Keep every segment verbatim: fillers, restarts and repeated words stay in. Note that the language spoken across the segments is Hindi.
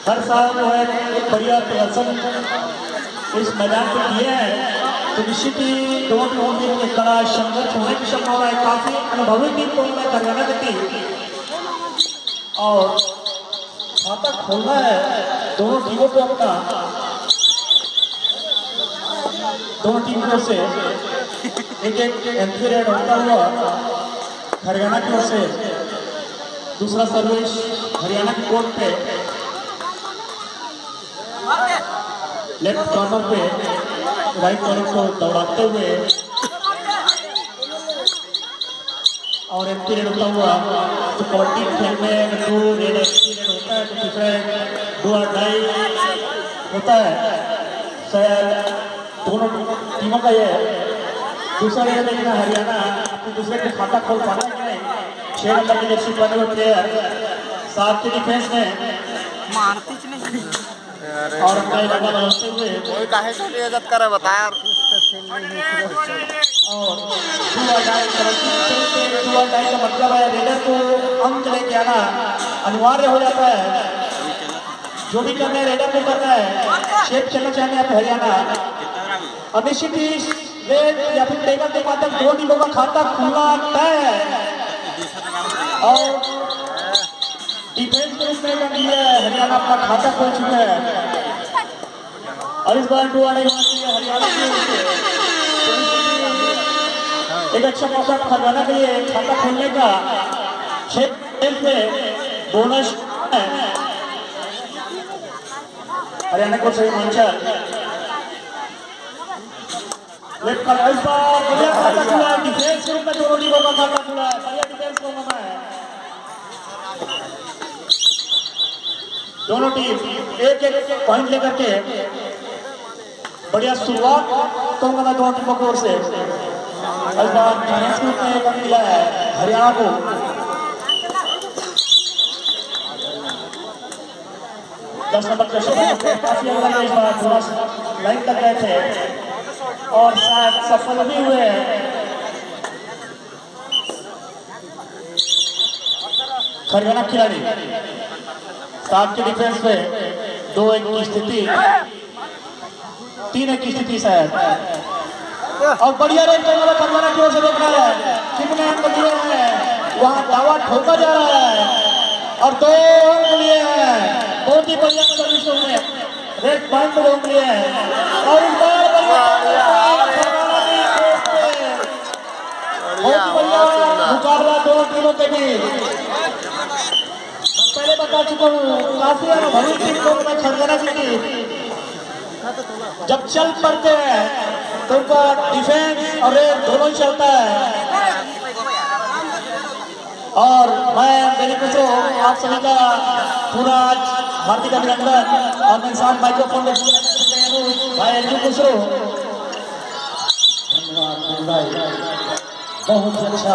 हर साल जो है एक बढ़िया प्रदर्शन इस मैदान पर किए हैं, तो निश्चित ही दोनों टीमों में एक कड़ा संघर्ष होने की संभावना है। काफी अनुभवी टीम को हरियाणा की टीम और खाता खोलना है दोनों टीमों को अपना, दोनों टीमों से एक एक एंट्री रेड होता हुआ हरियाणा की ओर से दूसरा सर्विस हरियाणा की कोर्ट पे लेफ्ट कॉर्नर पे राइट कॉर्नर को दौड़ाते हुए और एंट्री रेड होता हुआ, तो कबड्डी खेल में दो रेड एंट्री रेड होता है, तो दूसरा दो अढ़ाई होता है। शायद दोनों टीमों का ये दूसरा रेड, लेकिन हरियाणा अपने दूसरे को खाता खोल पाना है कि नहीं। छह नंबर के जर्सी पहने हुए प्लेयर सात के डिफेंस में मारती नहीं और अपना इलाका बनाते हुए कोई काहे से इज्जत करे बता यार। और टू अढ़ाई टू अढ़ाई का मतलब है रेडर को अंक लेके आना अनिवार्य हो जाता है। जो भी करना है रेडर को करना है। शेप चलना चाहते हैं हरियाणा और निश्चित ही रेड या फिर टेबल के माध्यम दो टीमों का खाता खुलना तय है और डिफेंस के रूप में हरियाणा अपना खाता खोल चुका है और इस बार टू अढ़ाई हरियाणा की ओर से एक अच्छा मौका हरियाणा के लिए खाता खोलने का। छह में बोनस हरियाणा को सही मंचर लेफ्ट का इस बार बढ़िया खाता खुला है। डिफेंस के रूप में दोनों टीमों का खाता खुला है, बढ़िया डिफेंस को मना है। दोनों टीम एक एक पॉइंट लेकर के बढ़िया शुरुआत तो करना दोनों टीमों की ओर से। इस बार डिफेंस के रूप में एक मिला है हरियाणा को। दस नंबर के काफी अंदर इस बार थोड़ा लाइन तक गए थे और शायद सफल भी हुए हैं। हरियाणा खिलाड़ी सात के डिफेंस में दो एक की स्थिति, तीन एक की स्थिति शायद, और बढ़िया रेड करने वाला हरियाणा की ओर से देख रहा है कितने अंक लिए हैं, वहां दावा ठोका जा रहा है और दो अंक लिए हैं। बहुत ही बढ़िया सर्विसों में रेड पॉइंट को रोक लिए हैं और इस बार बहुत बढ़िया मुकाबला दोनों टीमों के बीच। पहले बता चुका हूँ काफी अनुभवी टीम को मैं हरियाणा की टीम जब चल पड़ते हैं तो उनका डिफेंस और रेड दोनों ही चलता है। और मैं मेरे मित्रों आप सभी का पूरा हार्दिक अभिनंदन और मैं साथ माइक्रोफोन में भाई अंजू खुसरो बहुत अच्छा।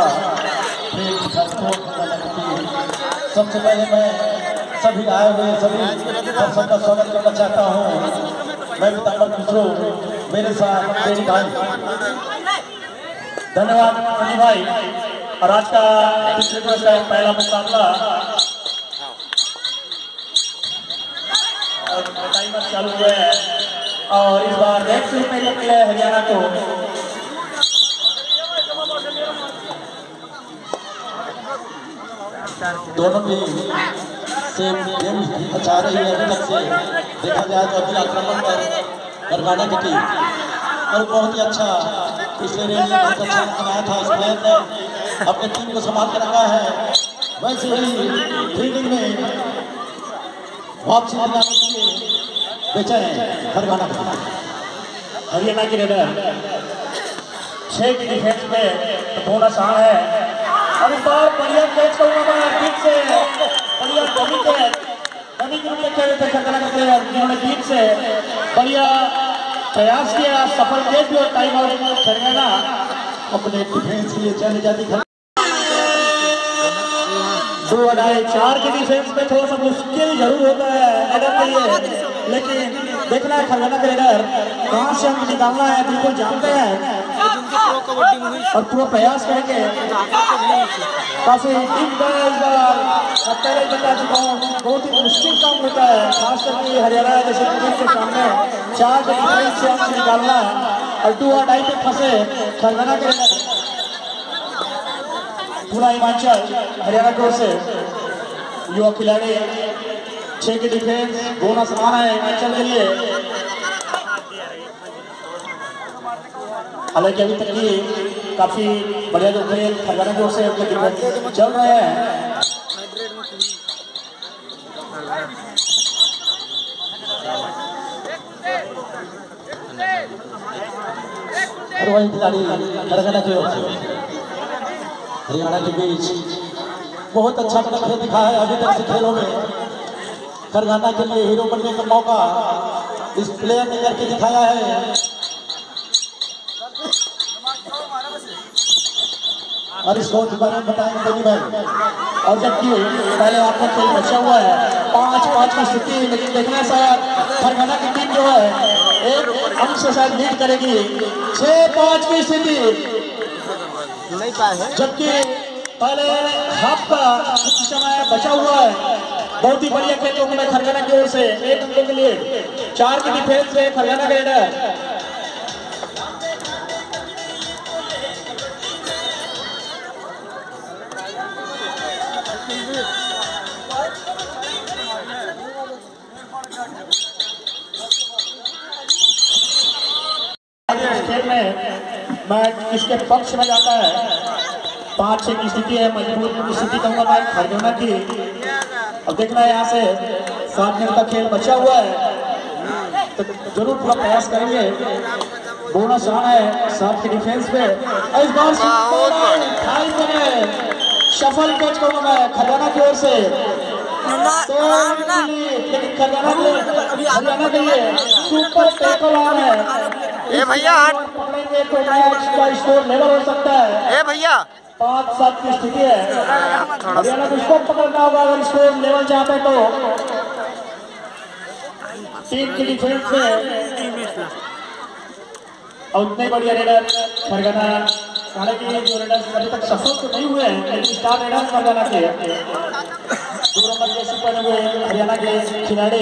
सबसे पहले मैं सभी आए हुए सभी दर्शकों का स्वागत करना चाहता हूँ। मैं पिताम्बर खुसरो, मेरे साथ मेरी भाई, धन्यवाद अनिल भाई। और आज का पिछले वर्ष का पहला मुकाबला टाइमर चालू हुआ है और इस बार रेड फिल्म में निकले हरियाणा को दोनों टीम से गेम अच्छा रही है अभी तक से देखा जाए तो अभी आक्रमण पर हरियाणा की टीम और बहुत ही अच्छा पिछले रेड में बहुत अच्छा बनाया था। इस प्लेयर ने अपनी टीम को संभाल के रखा है। वैसे ही फील्डिंग में वापसी दिलाने के लिए बेचा है हरियाणा हरियाणा की रेडर छह की डिफेंस में बोनस आ है और इस बार बढ़िया कैच करूंगा ठीक से बढ़िया डमी के डमी के रूप में खेले थे खतरा के प्लेयर जिन्होंने ठीक से बढ़िया प्रयास किया, सफल कैच भी और टाइम आउट हरियाणा अपने डिफेंस के लिए चले जाती। दो अढ़ाई चार के डिफेंस में थोड़ा सा मुश्किल जरूर होता है रेडर के लिए, लेकिन देखना है हरियाणा का रेडर कहाँ से हम निकालना है बिल्कुल जानते हैं। और पूरा प्रयास करेंगे। काफी बता चुका हूँ, बहुत ही मुश्किल काम होता है, खास करके हरियाणा जैसे टीम के सामने चार डिफेंस से हमको निकालना है और टू और डाई पे फंसे खरगना के पूरा हिमाचल हरियाणा की ओर से युवा खिलाड़ी छह की डिफेंस बोनस आना है हिमाचल के लिए। हालांकि अभी तक की काफी बढ़िया जो खेल खरगना की ओर से चल रहे हैं। और वही खिलाड़ी खरगना की ओर से हरियाणा के बीच बहुत अच्छा अपना खेल दिखाया है अभी तक से खेलों में। खरगना के लिए हीरो बनने का मौका इस प्लेयर ने करके दिखाया है। और इस कोच के बारे में बताएंगे धोनी भाई। और जबकि पहले आपका खेल बचा हुआ है पाँच पाँच की स्थिति, लेकिन देखना शायद खरगना की टीम जो है एक अंक से शायद लीड करेगी। छह पाँच की स्थिति नहीं पाए हैं, जबकि पहले हाफ का समय बचा हुआ है। बहुत ही बढ़िया खेल में खरगना की ओर से एक अंकों के लिए चार की डिफेंस से खरगना का रेडर। खेल में मैच किसके पक्ष में जाता है? पाँच छह की स्थिति है, मजबूत स्थिति कहूंगा मैं खरगना की। अब देखना है यहाँ से सात मिनट का खेल बचा हुआ है तो जरूर पूरा प्रयास करेंगे। बोनस आना है सात की डिफेंस पे। इस बार सफल कैच कहूंगा मैं खरगना की ओर से। तो लेकिन खरगना के हरियाणा के लिए सुपर टैकल ऑन है। ए भैया पकड़ेंगे तो मैच का स्कोर लेवल हो सकता है। ए भैया पाँच सात की स्थिति है, हरियाणा को इसको पकड़ना होगा अगर स्कोर लेवल चाहते हैं तो। टीम की डिफेंस में और उतने बढ़िया रेडर खरगना। हालांकि जो रेडर अभी तक सफल तो नहीं हुए हैं, लेकिन स्टार रेडर खरगना के दो नंबर जैसे पहने हुए हरियाणा के खिलाड़ी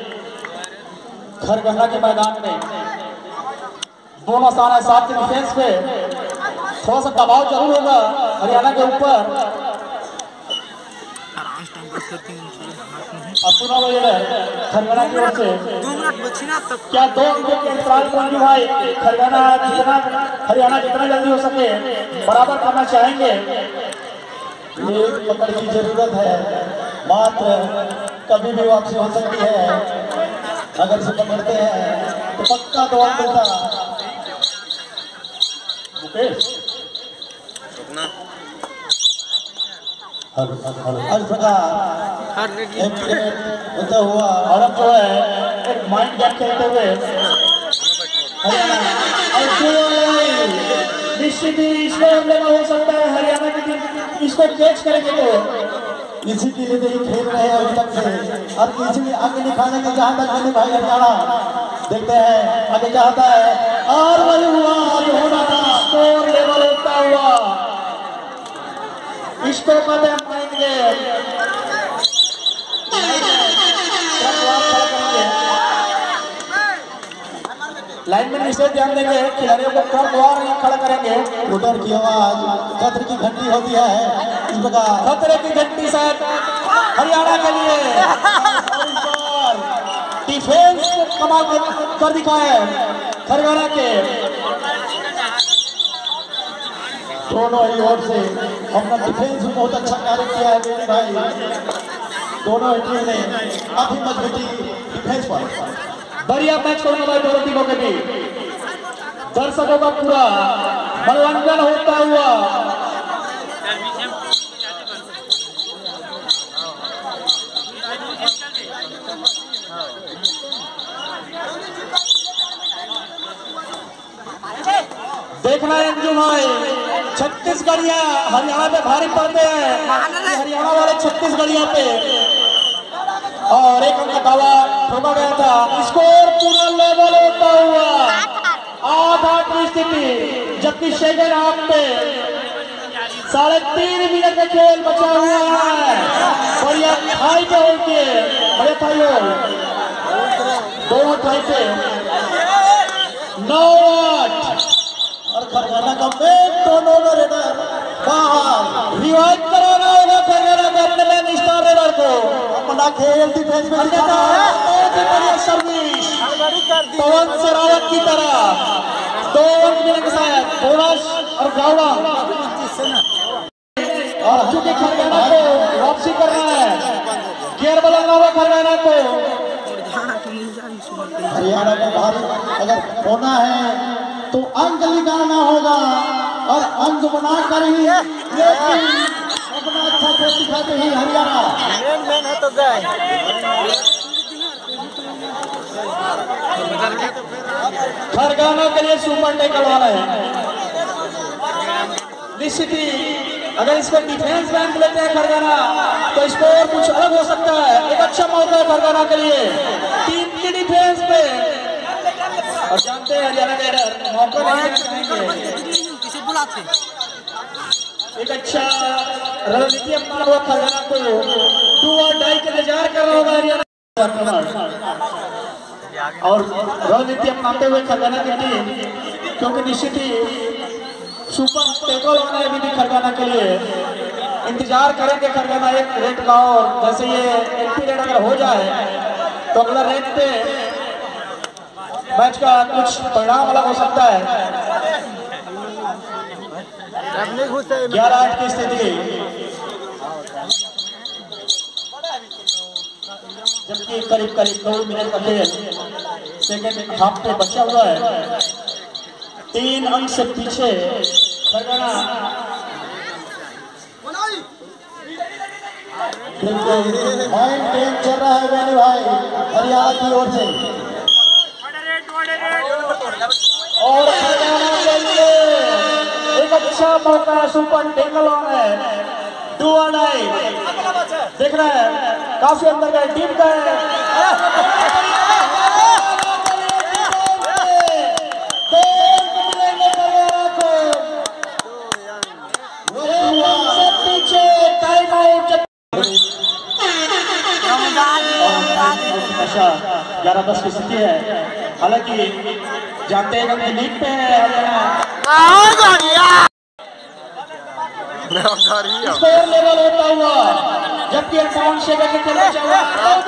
खरगना के मैदान में। बोनस आना है सात की डिफेंस पे। थोड़ा सा दबाव जरूर होगा हरियाणा के ऊपर। खरगना की ओर से क्या दो अंकों के अंतराल पर भाई खरगना जितना हरियाणा जितना जल्दी हो सके बराबर करना चाहेंगे। एक पकड़ की जरूरत है, मात्र कभी भी वापसी हो सकती है। अगर इसे पकड़ते हैं तो पक्का दो अंक होता। हर प्रकार होता हुआ और अब जो है एक माइंड गेम खेलते हुए निश्चित ही स्कोर लेना हो सकता है हरियाणा की टीम इसको कैच करेंगे तो इसी के लिए खेल रहे हैं अभी तक से। और इसी आगे दिखाने के जहाँ तक मैंने भाई हरियाणा देखते हैं आगे चाहता है और वही हुआ जो होना था। स्कोर लेवल होता हुआ इसको कहते हैं माइंड गेम। लाइन में इसे ध्यान देंगे, खिलाड़ियों को कम द्वार नहीं खड़ा करेंगे। उधर की आवाज खतरे की घंटी होती है, इस प्रकार खतरे की घंटी शायद हरियाणा के लिए डिफेंस कमाल कर दिखाए खरगना के। दोनों ही ओर से अपना डिफेंस भी बहुत अच्छा कार्य किया है मेरे भाई। दोनों ही टीम ने काफी मजबूती डिफेंस पर बढ़िया मैच करने वाले दोनों टीमों के बीच दर्शकों का पूरा मनोरंजन होता हुआ देखना है अंजू भाई। छत्तीसगढ़िया हरियाणा पे भारी पड़ते हैं, हरियाणा वाले छत्तीसगढ़िया पे। और एक अंक दावा ठोका गया था। स्कोर पूरा लेवल होता हुआ आधा की स्थिति, जबकि सेकंड हाफ पे साढ़े तीन मिनट का खेल बचा हुआ है। और यह थाई पे होती है, बड़े थाई हो दोनों थाई पे नौ आठ और खरगाना का मेन दोनों रेडर बाहर रिवाइव कराना होगा। खरगाना को अपने मेन स्टार रेडर को अपना खेल डिफेंस में दिखाना है। बहुत ही बढ़िया सर्विस पवन सरावत की तरह दो अंक मिलेंगे शायद बोनस और गावड़ा। और चूंकि खरगाना को वापसी करना है, गियर बदलना होगा खरगाना को। हरियाणा को भारी अगर होना है तो अंक निकालना होगा और अंक बनाकर ही अपना अच्छा खेल दिखाते ही हरियाणा मेन मेन है तो गए खरगाना के लिए सुपर टैकल वाला है। निश्चित ही अगर इसको डिफेंस बैंक लेते हैं खरगाना तो स्कोर कुछ अलग हो सकता है। एक अच्छा मौका है खरगाना के लिए टीम की डिफेंस पे। और जानते हैं हरियाणा के रेडर मौका नहीं देना चाहेंगे। एक अच्छा रणनीति अपना हुआ खरगाना को टू और डाई के इंतजार कर रहा होगा हरियाणा और रणनीति अपनाते हुए खरगाना की टीम, क्योंकि निश्चित ही सुपर टैकल होना है भी खरगाना के लिए। इंतजार करेंगे खरगाना एक रेट का और जैसे ये एंट्री रेट अगर हो जाए तो अगला रेट पे मैच का कुछ परिणाम अलग हो सकता है। ग्यारह आठ की स्थिति, जबकि करीब करीब दो मिनट का खेल सेकेंड हाफ पे बचा हुआ है। तीन अंक से पीछे खरगाना बिल्कुल माइंड गेम चल रहा है मैंने भाई हरियाणा की ओर से। और खरगाना के लिए एक अच्छा मौका सुपर टैकल ऑन है टू और डाई। देख रहे हैं काफी अंदर गए डीप गए ग्यारह दस की स्थिति है। हालांकि जानते हैं कि लीग पे है स्कोर लेवल होता हुआ, जबकि अंठावन सेकंड के खेल बचा हुआ।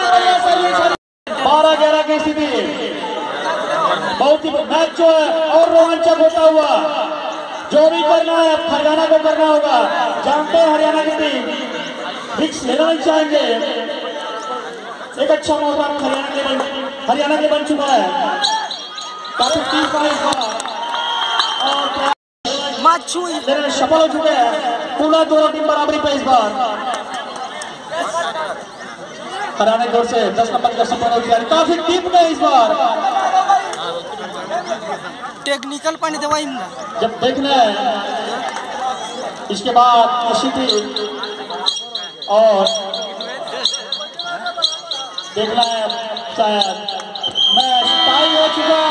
बारह ग्यारह की स्थिति, बहुत ही मैच जो है और रोमांचक होता हुआ। जो भी करना है खरगाना को करना होगा। जानते हैं हरियाणा की टीम रिस्क लेना नहीं चाहेंगे। एक अच्छा मौका हरियाणा के बन हरियाणा के बन चुका है काफी टीम का इस बार और सफल हो चुके हैं। पूरा दोनों टीम बराबरी पे इस बार हरियाणा की ओर से दस नंबर का सफल हो गया। काफी टीम गए इस बार टेक्निकल पानी दवाई जब देखना है इसके बाद स्थिति और देखना है शायद मैच टाई हो चुका